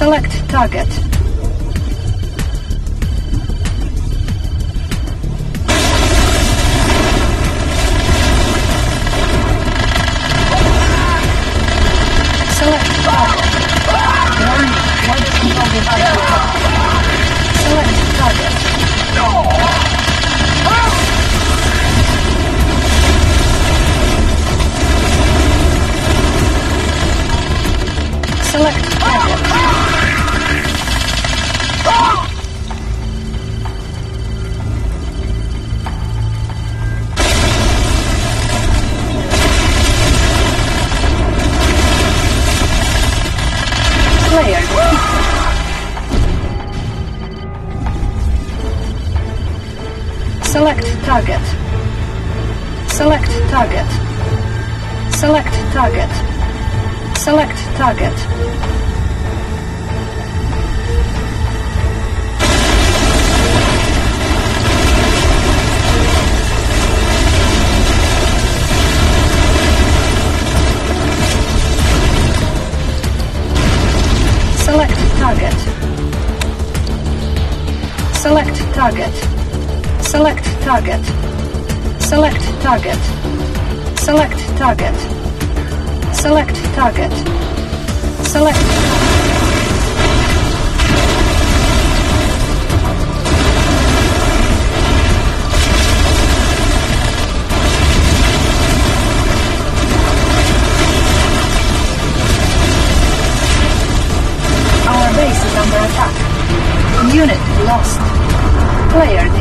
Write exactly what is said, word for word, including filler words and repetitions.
Select target. Select target. Warning, one control device detected. Select target. Select target. Player defeated. Select target. Select target. Select target. Select target. Select target. Select target. Select target. Select target. Select target. Select target. Select. Our base is under attack. Unit lost. Player